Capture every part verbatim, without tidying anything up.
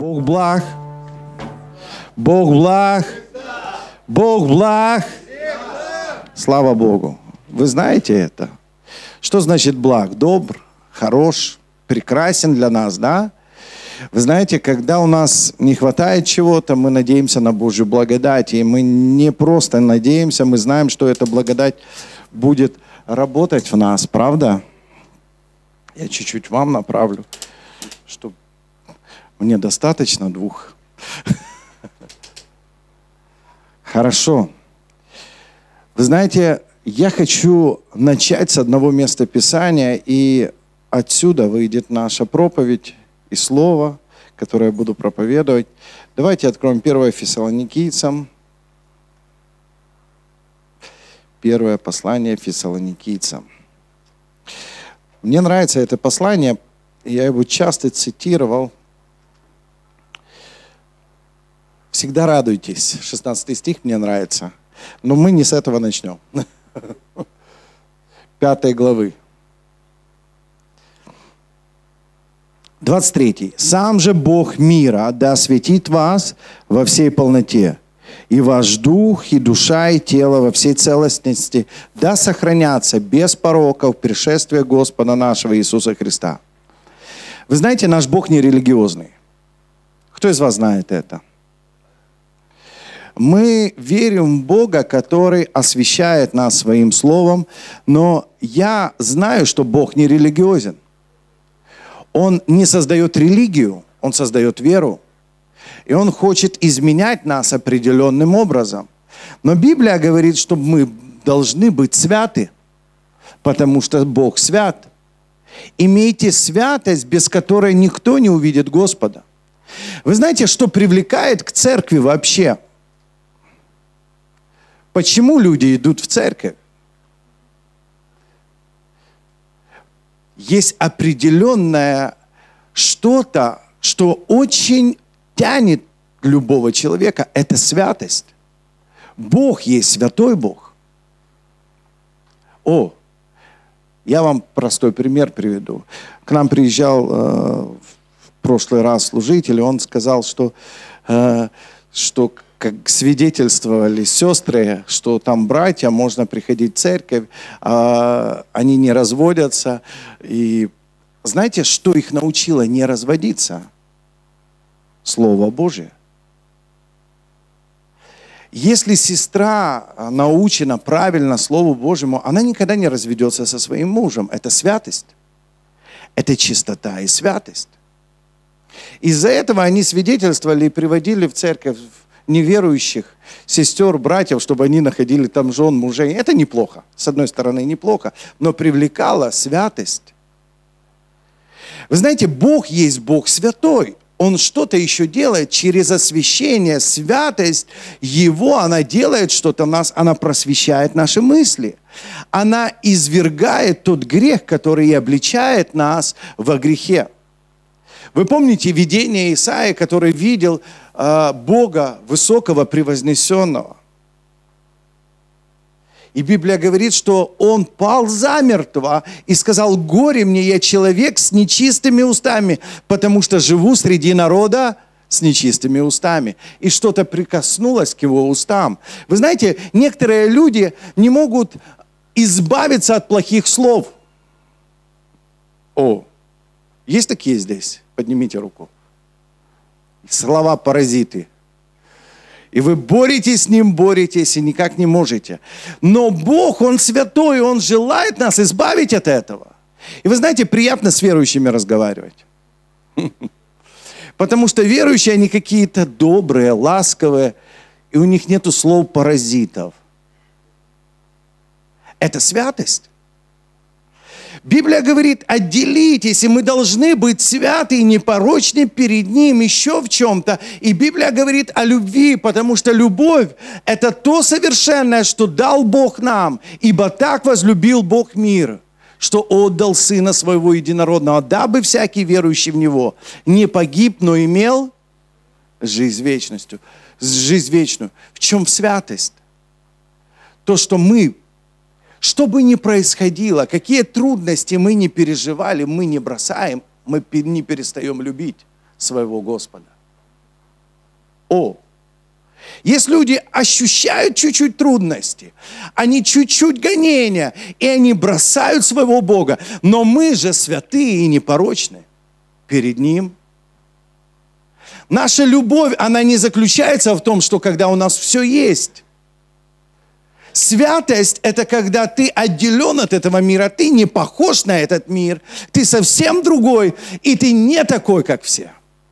Бог благ. Бог благ. Бог благ. Слава Богу. Вы знаете это? Что значит благ? Добр, хорош, прекрасен для нас, да? Вы знаете, когда у нас не хватает чего-то, мы надеемся на Божью благодать. И мы не просто надеемся, мы знаем, что эта благодать будет работать в нас, правда? Я чуть-чуть вам направлю, чтобы мне достаточно двух. Хорошо. Вы знаете, я хочу начать с одного места Писания, и отсюда выйдет наша проповедь и слово, которое я буду проповедовать. Давайте откроем первое Фессалоникийцам. Первое послание Фессалоникийцам. Мне нравится это послание, я его часто цитировал. Всегда радуйтесь. шестнадцатый стих мне нравится. Но мы не с этого начнем. Пятой главы. двадцать третий. «Сам же Бог мира да осветит вас во всей полноте, и ваш дух, и душа, и тело во всей целостности да сохранятся без пороков пришествия Господа нашего Иисуса Христа». Вы знаете, наш Бог не религиозный. Кто из вас знает это? Мы верим в Бога, который освящает нас своим словом, но я знаю, что Бог не религиозен. Он не создает религию, Он создает веру. И Он хочет изменять нас определенным образом. Но Библия говорит, что мы должны быть святы, потому что Бог свят. Имейте святость, без которой никто не увидит Господа. Вы знаете, что привлекает к церкви вообще? Почему люди идут в церковь? Есть определенное что-то, что очень тянет любого человека. Это святость. Бог есть святой Бог. О, я вам простой пример приведу. К нам приезжал э, в прошлый раз служитель, и он сказал, что, э, что как свидетельствовали сестры, что там братья, можно приходить в церковь, э, они не разводятся. И знаете, что их научило не разводиться? Слово Божие. Если сестра научена правильно Слову Божьему, она никогда не разведется со своим мужем. Это святость. Это чистота и святость. Из-за этого они свидетельствовали и приводили в церковь неверующих сестер, братьев, чтобы они находили там жен, мужей. Это неплохо. С одной стороны, неплохо, но привлекала святость. Вы знаете, Бог есть Бог святой. Он что-то еще делает через освящение, святость Его, она делает что-то в нас, она просвещает наши мысли. Она извергает тот грех, который и обличает нас во грехе. Вы помните видение Исаии, который видел э, Бога высокого, превознесенного? И Библия говорит, что он пал замертво и сказал: «Горе мне, я человек с нечистыми устами, потому что живу среди народа с нечистыми устами». И что-то прикоснулось к его устам. Вы знаете, некоторые люди не могут избавиться от плохих слов. О, есть такие здесь? Поднимите руку. Слова-паразиты. И вы боретесь с ним, боретесь, и никак не можете. Но Бог, Он святой, Он желает нас избавить от этого. И вы знаете, приятно с верующими разговаривать. Потому что верующие, они какие-то добрые, ласковые, и у них нету слов паразитов. Это святость. Библия говорит: отделитесь, и мы должны быть святы и непорочны перед Ним еще в чем-то. И Библия говорит о любви, потому что любовь – это то совершенное, что дал Бог нам. Ибо так возлюбил Бог мир, что отдал Сына Своего Единородного, дабы всякий верующий в Него не погиб, но имел жизнь вечностью. Жизнь вечную. В чем святость? То, что мы... Что бы ни происходило, какие трудности мы не переживали, мы не бросаем, мы не перестаем любить своего Господа. О. Есть люди, ощущают чуть-чуть трудности, они чуть-чуть гонения, и они бросают своего Бога. Но мы же святые и непорочны перед Ним. Наша любовь, она не заключается в том, что когда у нас все есть. Святость – это когда ты отделен от этого мира, ты не похож на этот мир, ты совсем другой, и ты не такой, как все.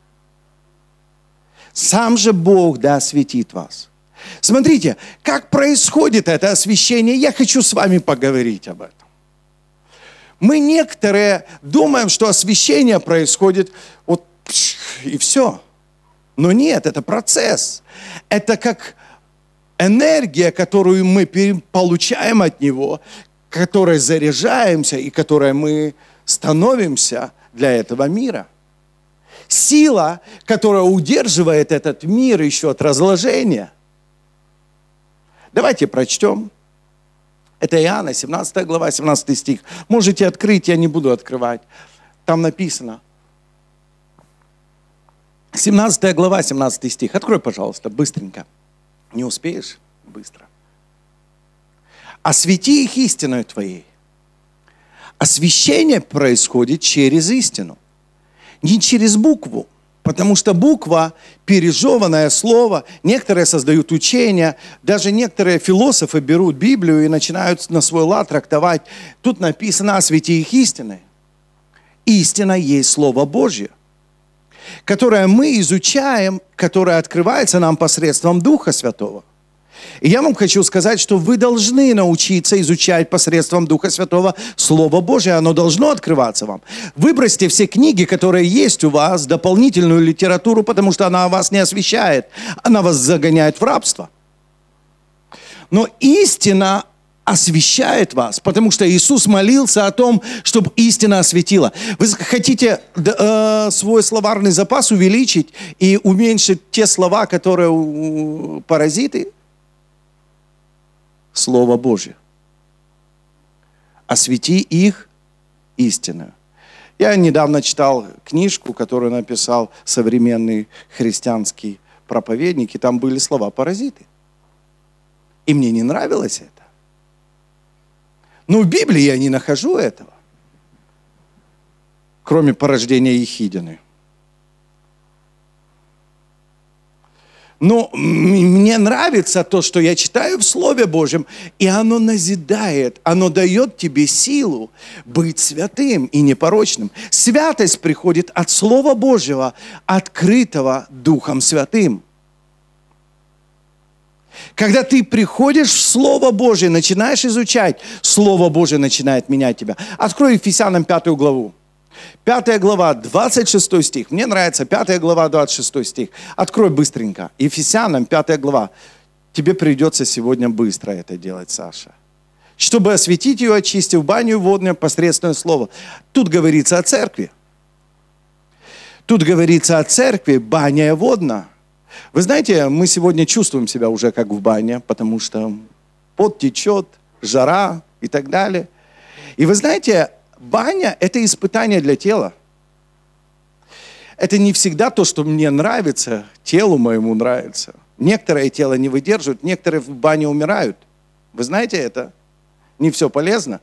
Сам же Бог да осветит вас. Смотрите, как происходит это освящение, я хочу с вами поговорить об этом. Мы некоторые думаем, что освящение происходит вот и все. Но нет, это процесс. Это как энергия, которую мы получаем от Него, которой заряжаемся и которой мы становимся для этого мира. Сила, которая удерживает этот мир еще от разложения. Давайте прочтем. Это Иоанна, семнадцатая глава, семнадцатый стих. Можете открыть, я не буду открывать. Там написано. семнадцатая глава, семнадцатый стих. Открой, пожалуйста, быстренько. Не успеешь? Быстро. «Освети их истиною Твоей». Освящение происходит через истину. Не через букву, потому что буква – пережеванное слово. Некоторые создают учения, даже некоторые философы берут Библию и начинают на свой лад трактовать. Тут написано «освети их истиной». Истина есть Слово Божье, которое мы изучаем, которое открывается нам посредством Духа Святого. И я вам хочу сказать, что вы должны научиться изучать посредством Духа Святого Слово Божие. Оно должно открываться вам. Выбросьте все книги, которые есть у вас, дополнительную литературу, потому что она вас не освещает. Она вас загоняет в рабство. Но истина освещает вас, потому что Иисус молился о том, чтобы истина осветила. Вы хотите э, свой словарный запас увеличить и уменьшить те слова, которые э, паразиты? Слово Божье. Освети их истинную. Я недавно читал книжку, которую написал современный христианский проповедник, и там были слова паразиты. И мне не нравилось это. Но в Библии я не нахожу этого, кроме порождения Ехидины. Но мне нравится то, что я читаю в Слове Божьем, и оно назидает, оно дает тебе силу быть святым и непорочным. Святость приходит от Слова Божьего, открытого Духом Святым. Когда ты приходишь в Слово Божье, начинаешь изучать, Слово Божье начинает менять тебя. Открой Ефесянам пятую главу. Пятая глава, двадцать шестой стих. Мне нравится пятая глава, двадцать шестой стих. Открой быстренько. Ефесянам пятая глава. Тебе придется сегодня быстро это делать, Саша. Чтобы осветить ее, очистив баню водную посредственное слово. Тут говорится о церкви. Тут говорится о церкви, баня водна. Вы знаете, мы сегодня чувствуем себя уже как в бане, потому что пот течет, жара и так далее. И вы знаете, баня – это испытание для тела. Это не всегда то, что мне нравится, телу моему нравится. Некоторые тело не выдерживают, некоторые в бане умирают. Вы знаете это? Не все полезно.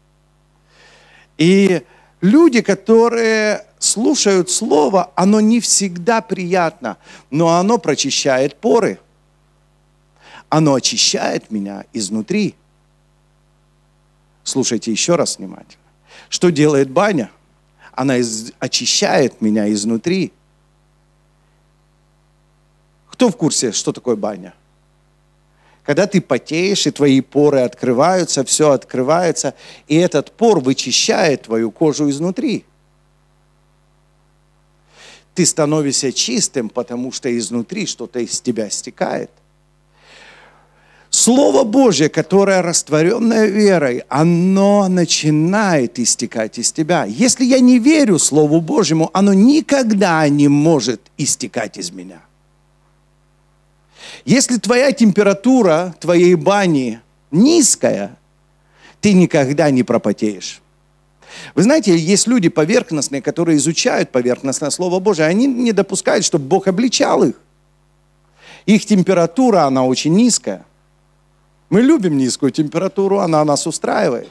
И люди, которые слушают Слово, оно не всегда приятно, но оно прочищает поры. Оно очищает меня изнутри. Слушайте еще раз внимательно. Что делает баня? Она из... очищает меня изнутри. Кто в курсе, что такое баня? Когда ты потеешь, и твои поры открываются, все открывается, и этот пор вычищает твою кожу изнутри. Ты становишься чистым, потому что изнутри что-то из тебя стекает. Слово Божье, которое растворенное верой, оно начинает истекать из тебя. Если я не верю Слову Божьему, оно никогда не может истекать из меня. Если твоя температура твоей бани низкая, ты никогда не пропотеешь. Вы знаете, есть люди поверхностные, которые изучают поверхностное Слово Божие, они не допускают, чтобы Бог обличал их. Их температура, она очень низкая. Мы любим низкую температуру, она нас устраивает.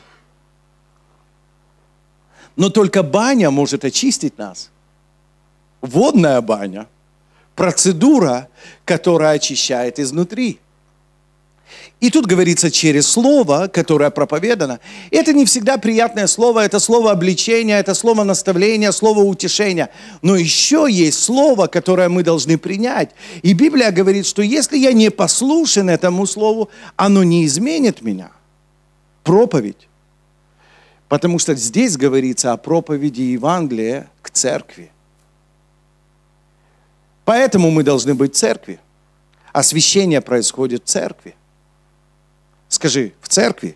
Но только баня может очистить нас. Водная баня. Процедура, которая очищает изнутри. И тут говорится через слово, которое проповедано. Это не всегда приятное слово, это слово обличения, это слово наставления, слово утешения. Но еще есть слово, которое мы должны принять. И Библия говорит, что если я не послушен этому слову, оно не изменит меня. Проповедь. Потому что здесь говорится о проповеди Евангелия к церкви. Поэтому мы должны быть в церкви. Освящение происходит в церкви. Скажи, в церкви?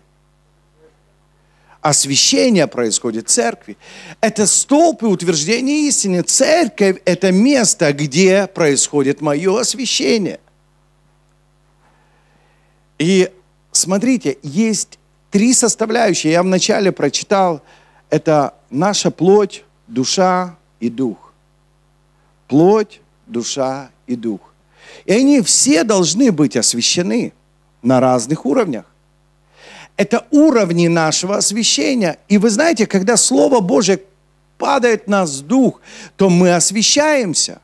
Освящение происходит в церкви. Это столб и утверждение истины. Церковь – это место, где происходит мое освящение. И смотрите, есть три составляющие. Я вначале прочитал. Это наша плоть, душа и дух. Плоть, душа и дух. И они все должны быть освящены на разных уровнях. Это уровни нашего освящения. И вы знаете, когда Слово Божие падает в нас дух, то мы освящаемся.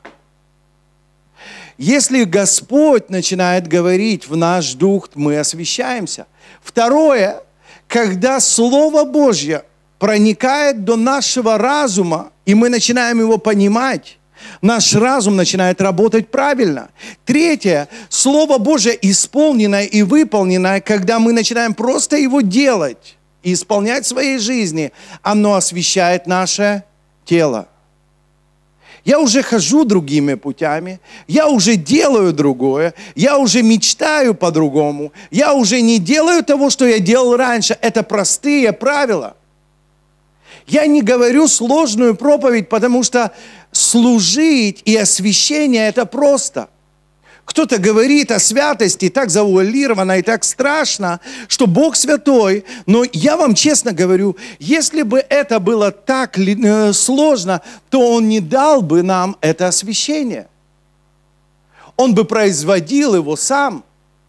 Если Господь начинает говорить в наш дух, мы освящаемся. Второе, когда Слово Божье проникает до нашего разума, и мы начинаем его понимать, наш разум начинает работать правильно. Третье, Слово Божие исполненное и выполненное, когда мы начинаем просто его делать и исполнять в своей жизни, оно освящает наше тело. Я уже хожу другими путями, я уже делаю другое, я уже мечтаю по-другому, я уже не делаю того, что я делал раньше. Это простые правила. Я не говорю сложную проповедь, потому что служить и освящение – это просто. Кто-то говорит о святости, так завуалировано и так страшно, что Бог святой. Но я вам честно говорю, если бы это было так сложно, то Он не дал бы нам это освящение. Он бы производил его сам.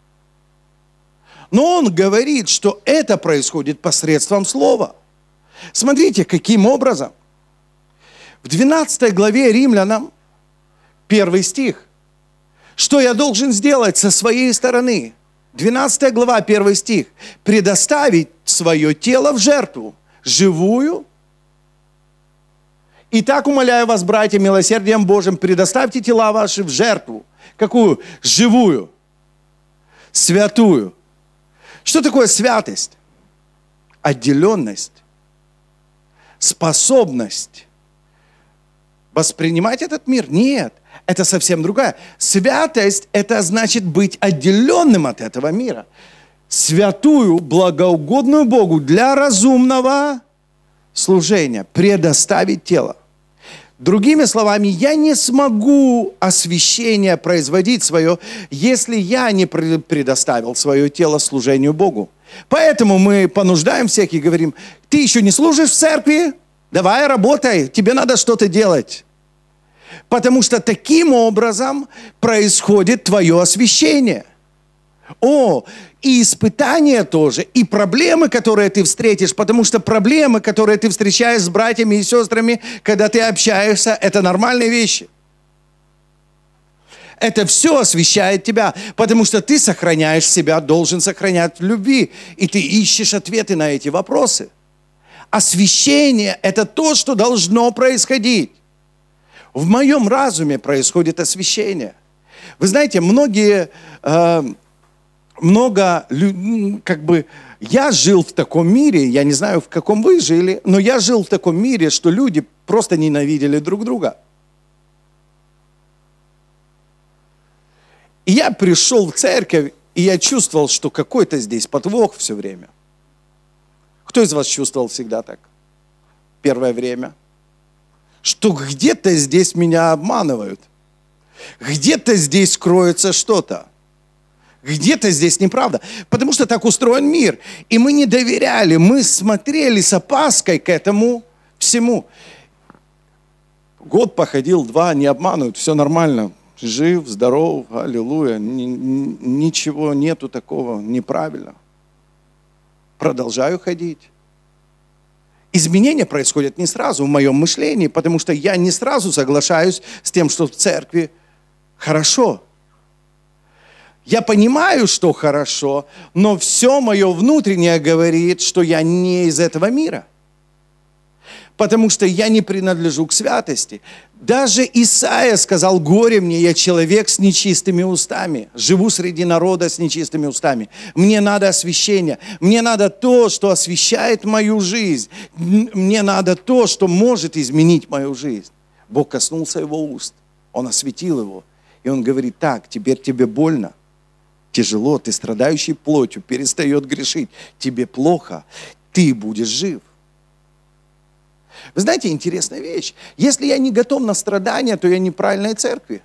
Но Он говорит, что это происходит посредством Слова. Смотрите, каким образом. В двенадцатой главе Римлянам, первый стих. Что я должен сделать со своей стороны? двенадцатая глава, первый стих. Предоставить свое тело в жертву, живую. Итак, умоляю вас, братья, милосердием Божьим, предоставьте тела ваши в жертву. Какую? Живую. Святую. Что такое святость? Отделенность. Способность воспринимать этот мир? Нет, это совсем другая. Святость – это значит быть отделенным от этого мира. Святую, благоугодную Богу для разумного служения предоставить тело. Другими словами, я не смогу освящение производить свое, если я не предоставил свое тело служению Богу. Поэтому мы понуждаем всех и говорим: ты еще не служишь в церкви? Давай работай, тебе надо что-то делать. Потому что таким образом происходит твое освящение. О, и испытания тоже, и проблемы, которые ты встретишь, потому что проблемы, которые ты встречаешь с братьями и сестрами, когда ты общаешься, это нормальные вещи. Это все освящает тебя, потому что ты сохраняешь себя, должен сохранять в любви, и ты ищешь ответы на эти вопросы. Освящение – это то, что должно происходить. В моем разуме происходит освящение. Вы знаете, многие, э, много, как бы, я жил в таком мире, я не знаю, в каком вы жили, но я жил в таком мире, что люди просто ненавидели друг друга. И я пришел в церковь, и я чувствовал, что какой-то здесь подвох все время. Кто из вас чувствовал всегда так? Первое время. Что где-то здесь меня обманывают. Где-то здесь кроется что-то. Где-то здесь неправда. Потому что так устроен мир. И мы не доверяли, мы смотрели с опаской к этому всему. Год походил, два, не обманывают, все нормально. жив, здоров, аллилуйя, ничего нету такого неправильно. Продолжаю ходить. Изменения происходят не сразу в моем мышлении, потому что я не сразу соглашаюсь с тем, что в церкви хорошо. Я понимаю, что хорошо, но все мое внутреннее говорит, что я не из этого мира. Потому что я не принадлежу к святости. Даже Исаия сказал: горе мне, я человек с нечистыми устами. Живу среди народа с нечистыми устами. Мне надо освящение. Мне надо то, что освящает мою жизнь. Мне надо то, что может изменить мою жизнь. Бог коснулся его уст. Он осветил его. И он говорит: так, теперь тебе больно. Тяжело, ты страдающий плотью, перестает грешить. Тебе плохо, ты будешь жив. Вы знаете, интересная вещь. Если я не готов на страдания, то я не в правильной церкви.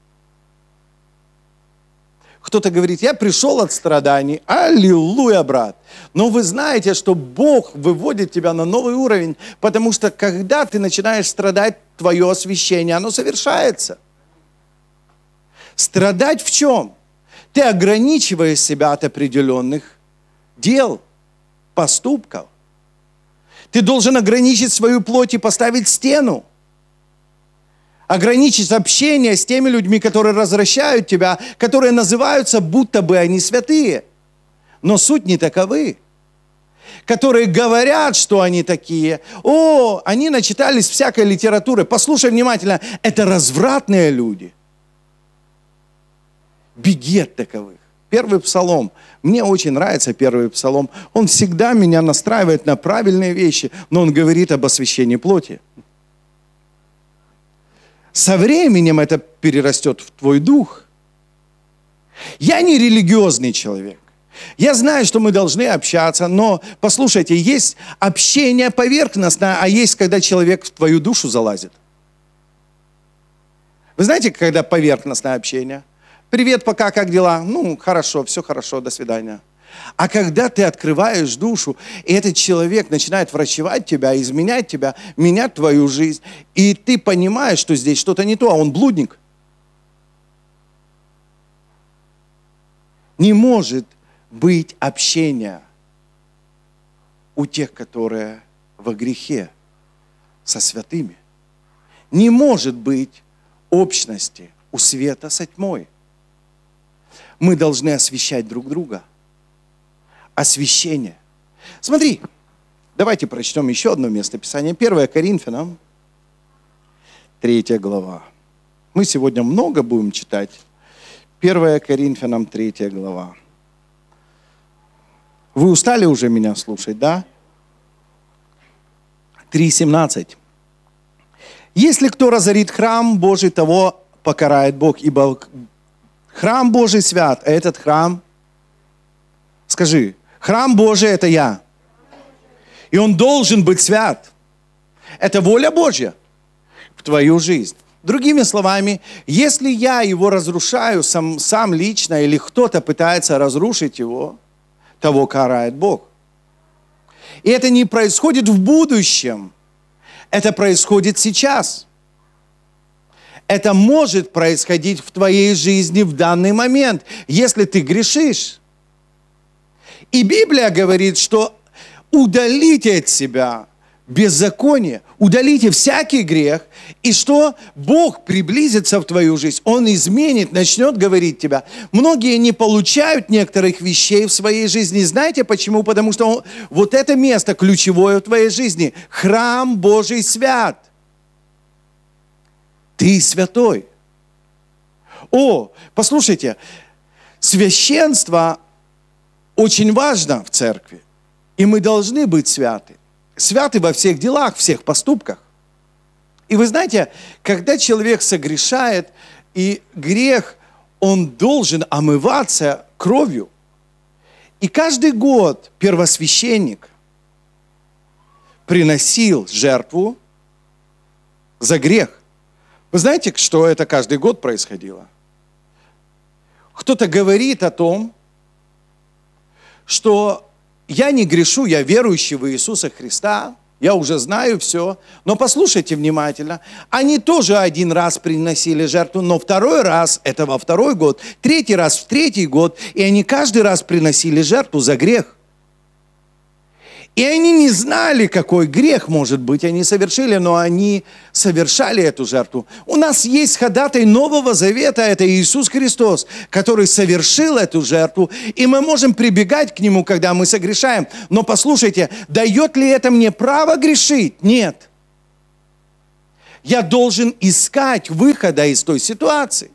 Кто-то говорит: я пришел от страданий. Аллилуйя, брат. Но вы знаете, что Бог выводит тебя на новый уровень, потому что когда ты начинаешь страдать, твое освящение, оно совершается. Страдать в чем? Ты ограничиваешь себя от определенных дел, поступков. Ты должен ограничить свою плоть и поставить стену. Ограничить общение с теми людьми, которые развращают тебя, которые называются, будто бы они святые. Но суть не таковы. Которые говорят, что они такие. О, они начитались всякой литературы. Послушай внимательно, это развратные люди. Беги от таковых. Первый псалом. Мне очень нравится первый псалом. Он всегда меня настраивает на правильные вещи, но он говорит об освящении плоти. Со временем это перерастет в твой дух. Я не религиозный человек. Я знаю, что мы должны общаться, но, послушайте, есть общение поверхностное, а есть, когда человек в твою душу залазит. Вы знаете, когда поверхностное общение? Привет, пока, как дела? Ну, хорошо, все хорошо, до свидания. А когда ты открываешь душу, и этот человек начинает врачевать тебя, изменять тебя, менять твою жизнь, и ты понимаешь, что здесь что-то не то, а он блудник. Не может быть общения у тех, которые во грехе, со святыми. Не может быть общности у света со тьмой. Мы должны освящать друг друга. Освящение. Смотри, давайте прочтем еще одно местописание. первое Коринфянам, третья глава. Мы сегодня много будем читать. первое Коринфянам, третья глава. Вы устали уже меня слушать, да? три семнадцать. Если кто разорит храм Божий, того покарает Бог, ибо храм Божий свят, а этот храм, скажи, храм Божий – это я. И он должен быть свят. Это воля Божья в твою жизнь. Другими словами, если я его разрушаю сам, сам лично, или кто-то пытается разрушить его, того карает Бог. И это не происходит в будущем. Это происходит сейчас. Это может происходить в твоей жизни в данный момент, если ты грешишь. И Библия говорит, что удалите от себя беззаконие, удалите всякий грех, и что Бог приблизится в твою жизнь, Он изменит, начнет говорить тебя. Многие не получают некоторых вещей в своей жизни. Знаете почему? Потому что он, вот это место ключевое в твоей жизни. Храм Божий свят. Ты святой. О, послушайте, священство очень важно в церкви, и мы должны быть святы. Святы во всех делах, всех поступках. И вы знаете, когда человек согрешает, и грех, он должен омываться кровью. И каждый год первосвященник приносил жертву за грех. Вы знаете, что это каждый год происходило? Кто-то говорит о том, что я не грешу, я верующий в Иисуса Христа, Я уже знаю все. Но послушайте внимательно. Они тоже один раз приносили жертву, но второй раз, это во второй год, третий раз в третий год, и они каждый раз приносили жертву за грех. И они не знали, какой грех, может быть, они совершили, но они совершали эту жертву. У нас есть ходатай Нового Завета, это Иисус Христос, который совершил эту жертву, и мы можем прибегать к Нему, когда мы согрешаем. Но послушайте, дает ли это мне право грешить? Нет. Я должен искать выхода из той ситуации,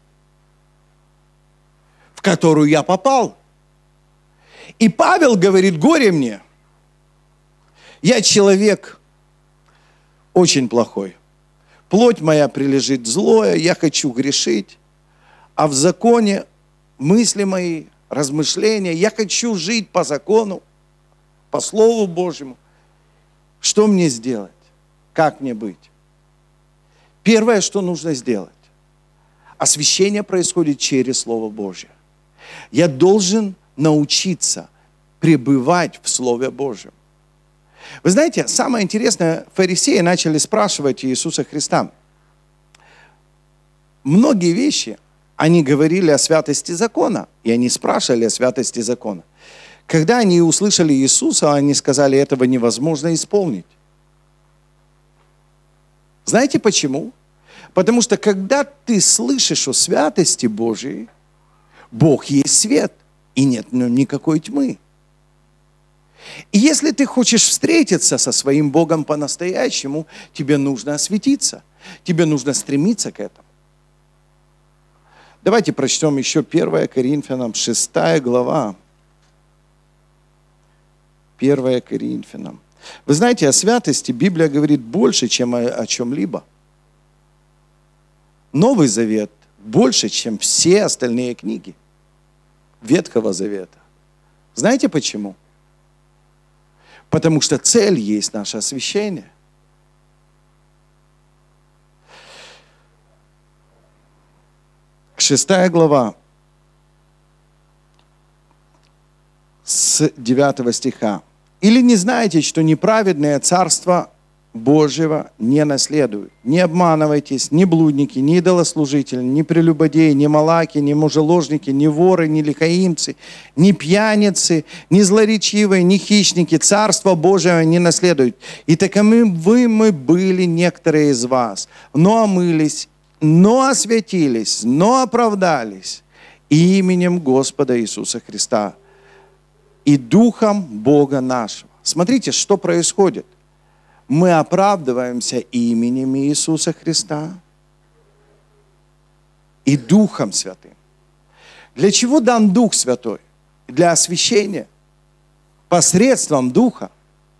в которую я попал. И Павел говорит: горе мне. Я человек очень плохой. Плоть моя прилежит злое, я хочу грешить. А в законе мысли мои, размышления, я хочу жить по закону, по Слову Божьему. Что мне сделать? Как мне быть? Первое, что нужно сделать. Освящение происходит через Слово Божье. Я должен научиться пребывать в Слове Божьем. Вы знаете, самое интересное, фарисеи начали спрашивать Иисуса Христа. Многие вещи, они говорили о святости закона, и они спрашивали о святости закона. Когда они услышали Иисуса, они сказали: этого невозможно исполнить. Знаете почему? Потому что когда ты слышишь о святости Божьей, Бог есть свет, и нет в нем никакой тьмы. И если ты хочешь встретиться со своим Богом по-настоящему, тебе нужно осветиться. Тебе нужно стремиться к этому. Давайте прочтем еще первое Коринфянам, шестая глава. первое Коринфянам. Вы знаете, о святости Библия говорит больше, чем о, о чем-либо. Новый Завет больше, чем все остальные книги Ветхого Завета. Знаете почему? Потому что цель есть наше освящение. Шестая глава, с девятого стиха. «Или не знаете, что неправедное царство Божьего не наследуют? Не обманывайтесь, ни блудники, ни идолослужители, ни прелюбодеи, ни малаки, ни мужеложники, ни воры, ни лихаимцы, ни пьяницы, ни злоречивые, ни хищники Царство Божьего не наследуют. И таковы вы мы были некоторые из вас, но омылись, но освятились, но оправдались именем Господа Иисуса Христа и Духом Бога нашего». Смотрите, что происходит. Мы оправдываемся именем Иисуса Христа и Духом Святым. Для чего дан Дух Святой? Для освящения. Посредством Духа.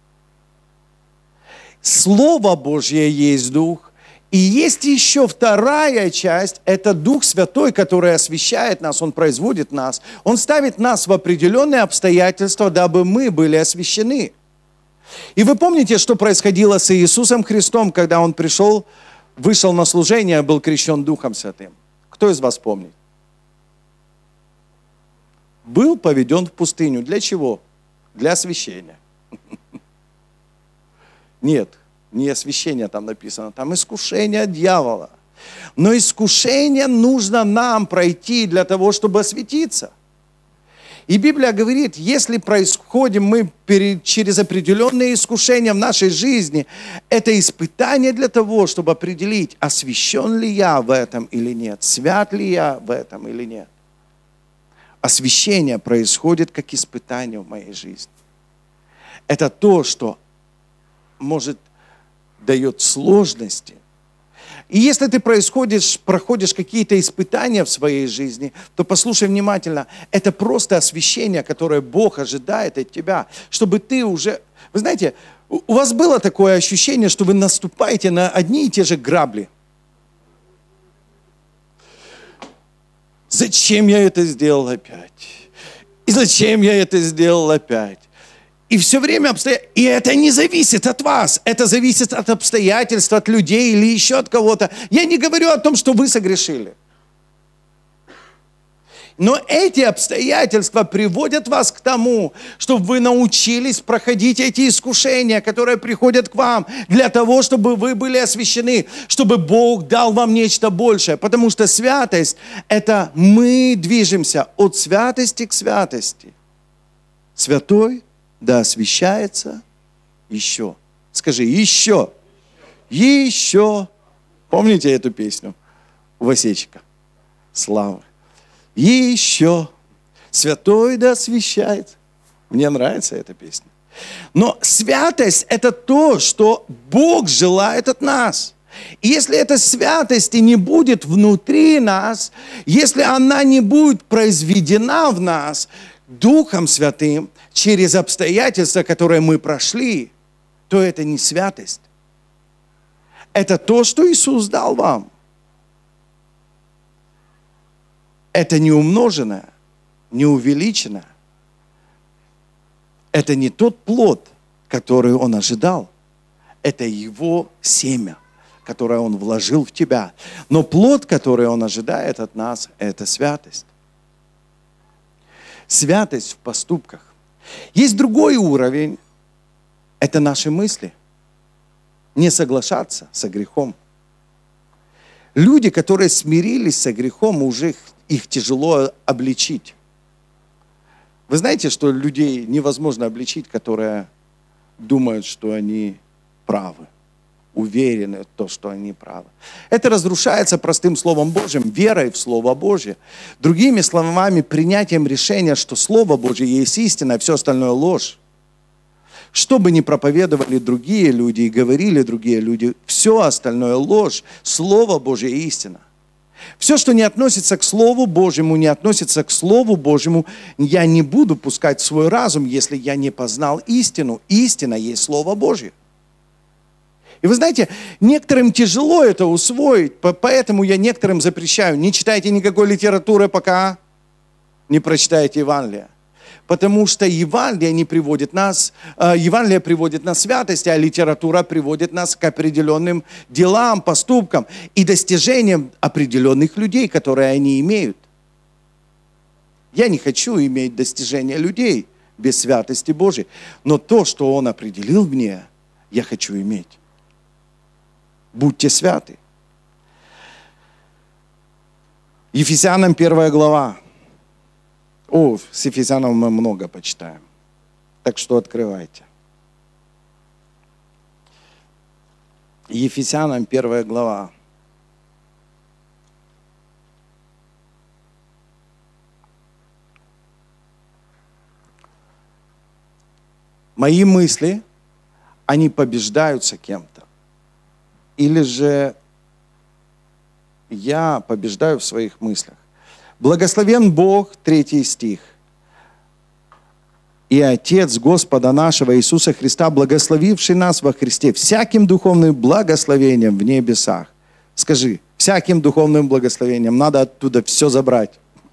Слово Божье есть Дух. И есть еще вторая часть, это Дух Святой, который освящает нас, Он производит нас. Он ставит нас в определенные обстоятельства, дабы мы были освящены. И вы помните, что происходило с Иисусом Христом, когда Он пришел, вышел на служение, был крещен Духом Святым? Кто из вас помнит? Был поведен в пустыню. Для чего? Для освящения. Нет, не освящение там написано, там искушение дьявола. Но искушение нужно нам пройти для того, чтобы осветиться. И Библия говорит, если происходим мы перед, через определенные искушения в нашей жизни, это испытание для того, чтобы определить, освящен ли я в этом или нет, свят ли я в этом или нет. Освящение происходит как испытание в моей жизни. Это то, что может дает сложности. И если ты происходишь, проходишь какие-то испытания в своей жизни, то послушай внимательно, это просто освящение, которое Бог ожидает от тебя, чтобы ты уже... Вы знаете, у вас было такое ощущение, что вы наступаете на одни и те же грабли. Зачем я это сделал опять? И зачем я это сделал опять? И все время обстоятельства. И это не зависит от вас. Это зависит от обстоятельств, от людей или еще от кого-то. Я не говорю о том, что вы согрешили. Но эти обстоятельства приводят вас к тому, чтобы вы научились проходить эти искушения, которые приходят к вам, для того, чтобы вы были освящены, чтобы Бог дал вам нечто большее. Потому что святость – это мы движемся от святости к святости. Святой да освящается еще. Скажи, еще. Еще. Помните эту песню у Васечка? Слава. Еще. Святой да освящается. Мне нравится эта песня. Но святость – это то, что Бог желает от нас. И если эта святость не будет внутри нас, если она не будет произведена в нас Духом Святым через обстоятельства, которые мы прошли, то это не святость. Это то, что Иисус дал вам. Это не умноженное, не увеличенное. Это не тот плод, который Он ожидал. Это Его семя, которое Он вложил в тебя. Но плод, который Он ожидает от нас, это святость. Святость в поступках. Есть другой уровень. Это наши мысли. Не соглашаться со грехом. Люди, которые смирились со грехом, уже их, их тяжело обличить. Вы знаете, что людей невозможно обличить, которые думают, что они правы, уверены в том, что они правы. Это разрушается простым Словом Божьим, верой в Слово Божье. Другими словами, принятием решения, что Слово Божье есть истина, а все остальное ложь. Что бы ни проповедовали другие люди и говорили другие люди, все остальное ложь. Слово Божье истина. Все, что не относится к Слову Божьему, не относится к Слову Божьему, я не буду пускать в свой разум, если я не познал истину. Истина есть Слово Божье. И вы знаете, некоторым тяжело это усвоить, поэтому я некоторым запрещаю. Не читайте никакой литературы, пока не прочитаете Евангелие. Потому что Евангелие не приводит нас, Евангелие приводит нас к святости, а литература приводит нас к определенным делам, поступкам и достижениям определенных людей, которые они имеют. Я не хочу иметь достижения людей без святости Божьей, но то, что Он определил мне, я хочу иметь. Будьте святы. Ефесянам первая глава. О, с Ефесянам мы много почитаем. Так что открывайте. Ефесянам первая глава. Мои мысли, они побеждаются кем-то. Или же я побеждаю в своих мыслях. Благословен Бог, третий стих, и Отец Господа нашего Иисуса Христа, благословивший нас во Христе всяким духовным благословением в небесах. Скажи, всяким духовным благословением. Надо оттуда все забрать.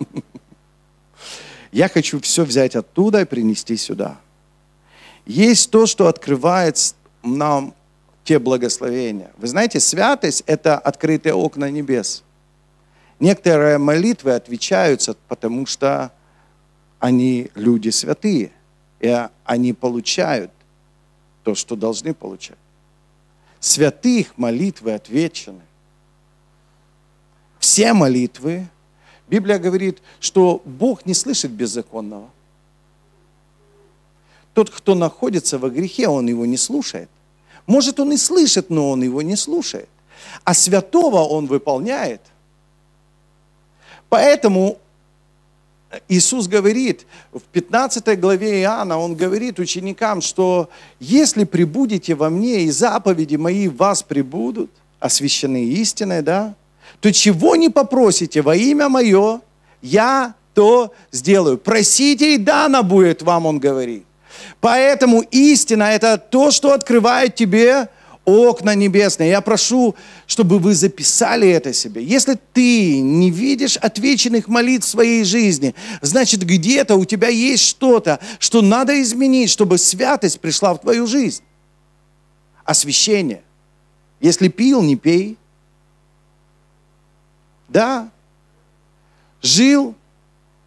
Я хочу все взять оттуда и принести сюда. Есть то, что открывает нам те благословения. Вы знаете, святость – это открытые окна небес. Некоторые молитвы отвечаются, потому что они люди святые, и они получают то, что должны получать. Святых молитвы отвечены. Все молитвы. Библия говорит, что Бог не слышит беззаконного. Тот, кто находится во грехе, он его не слушает. Может, он и слышит, но он его не слушает. А святого он выполняет. Поэтому Иисус говорит в пятнадцатой главе Иоанна, Он говорит ученикам, что если пребудете во мне, и заповеди мои в вас пребудут, освящены истиной, да, то чего не попросите во имя мое, я то сделаю. Просите, и дано будет вам, Он говорит. Поэтому истина – это то, что открывает тебе окна небесные. Я прошу, чтобы вы записали это себе. Если ты не видишь отвеченных молитв в своей жизни, значит, где-то у тебя есть что-то, что надо изменить, чтобы святость пришла в твою жизнь. Освящение. Если пил, не пей. Да. Жил,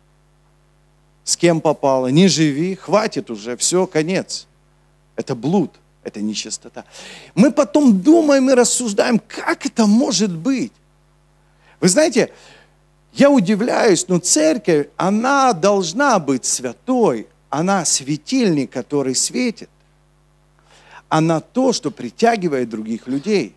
с кем попало, не живи, хватит уже, все, конец. Это блуд, это нечистота. Мы потом думаем и рассуждаем, как это может быть. Вы знаете, я удивляюсь, но церковь, она должна быть святой, она светильник, который светит. Она то, что притягивает других людей.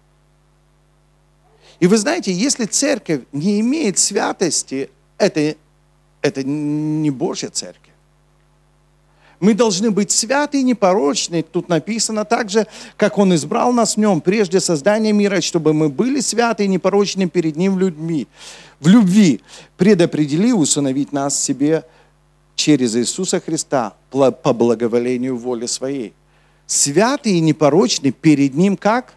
И вы знаете, если церковь не имеет святости, это, это не Божья церковь. Мы должны быть святы и непорочны. Тут написано так же, как Он избрал нас в Нем прежде создания мира, чтобы мы были святы и непорочны перед Ним людьми. В любви предопределил усыновить нас себе через Иисуса Христа по благоволению воли Своей. Святы и непорочны перед Ним как?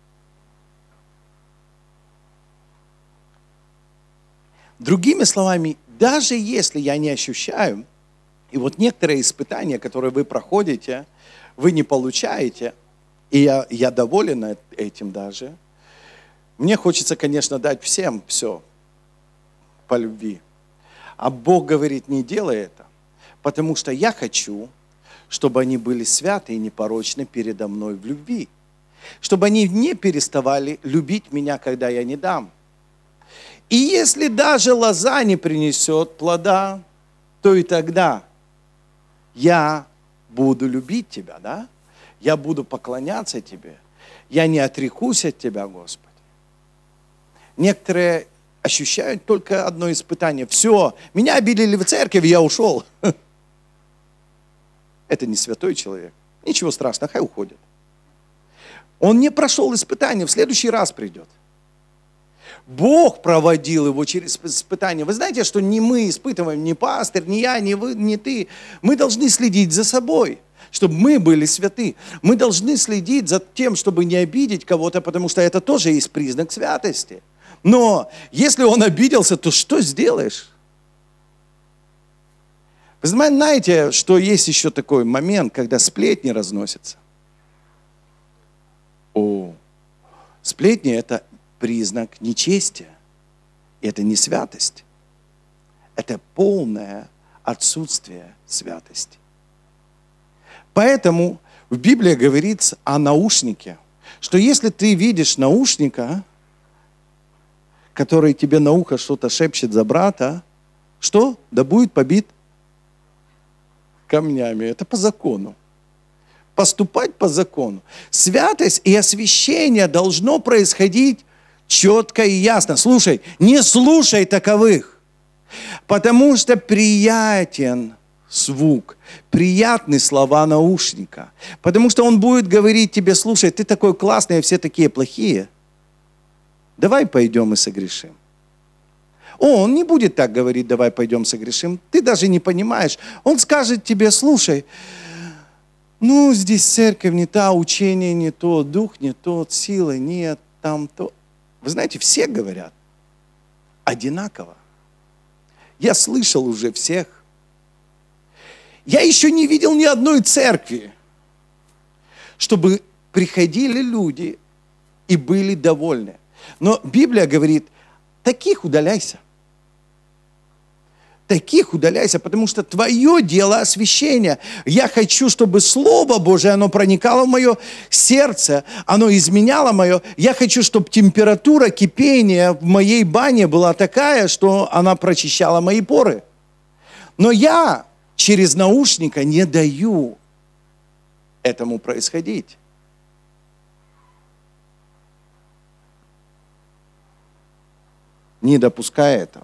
Другими словами, даже если я не ощущаю, и вот некоторые испытания, которые вы проходите, вы не получаете, и я, я доволен этим даже, мне хочется, конечно, дать всем все по любви. А Бог говорит, не делай это, потому что я хочу, чтобы они были святы и непорочны передо мной в любви. Чтобы они не переставали любить меня, когда я не дам. И если даже лоза не принесет плода, то и тогда я буду любить тебя, да? Я буду поклоняться тебе. Я не отрекусь от тебя, Господи. Некоторые ощущают только одно испытание. Все, меня обидели в церкви, я ушел. Это не святой человек. Ничего страшного, хай уходит. Он не прошел испытание, в следующий раз придет. Бог проводил его через испытания. Вы знаете, что не мы испытываем, не пастырь, не я, не вы, не ты. Мы должны следить за собой, чтобы мы были святы. Мы должны следить за тем, чтобы не обидеть кого-то, потому что это тоже есть признак святости. Но если он обиделся, то что сделаешь? Вы знаете, что есть еще такой момент, когда сплетни разносятся? О, сплетни – это признак нечестия. И это не святость. Это полное отсутствие святости. Поэтому в Библии говорится о наушнике, что если ты видишь наушника, который тебе на ухо что-то шепчет за брата, что? Да будет побит камнями. Это по закону. Поступать по закону. Святость и освящение должно происходить четко и ясно. Слушай, не слушай таковых, потому что приятен звук, приятны слова наушника. Потому что он будет говорить тебе, слушай, ты такой классный, а все такие плохие. Давай пойдем и согрешим. О, он не будет так говорить, давай пойдем согрешим. Ты даже не понимаешь. Он скажет тебе, слушай, ну, здесь церковь не та, учение не то, дух не тот, силы нет, там то. Вы знаете, все говорят одинаково. Я слышал уже всех. Я еще не видел ни одной церкви, чтобы приходили люди и были довольны. Но Библия говорит, таких удаляйся. Таких удаляйся, потому что твое дело освящение. Я хочу, чтобы Слово Божие, оно проникало в мое сердце, оно изменяло мое. Я хочу, чтобы температура кипения в моей бане была такая, что она прочищала мои поры. Но я через наушника не даю этому происходить. Не допуская этого.